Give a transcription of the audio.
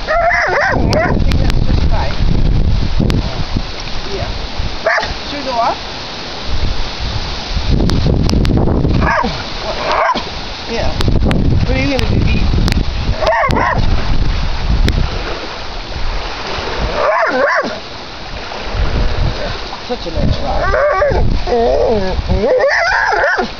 Yeah. Should we go up? Yeah. What are you gonna do? Eat? Such a nice ride.